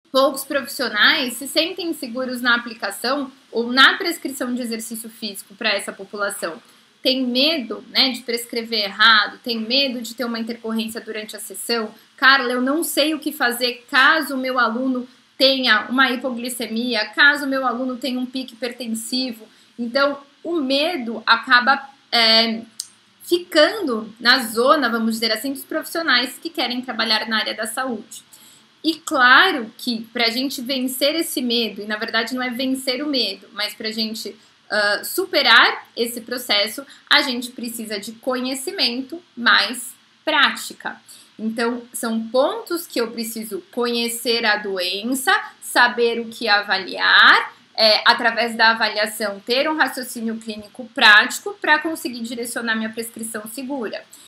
poucos profissionais se sentem seguros na aplicação ou na prescrição de exercício físico para essa população. Tem medo, né, de prescrever errado, tem medo de ter uma intercorrência durante a sessão. Carla, eu não sei o que fazer caso o meu aluno tenha uma hipoglicemia, caso o meu aluno tenha um pique hipertensivo. Então, o medo acaba ficando na zona, vamos dizer assim, dos profissionais que querem trabalhar na área da saúde. E claro que para a gente vencer esse medo, e na verdade não é vencer o medo, mas para a gente superar esse processo, a gente precisa de conhecimento mais prática. Então, são pontos que eu preciso conhecer a doença, saber o que avaliar, através da avaliação, ter um raciocínio clínico prático para conseguir direcionar minha prescrição segura.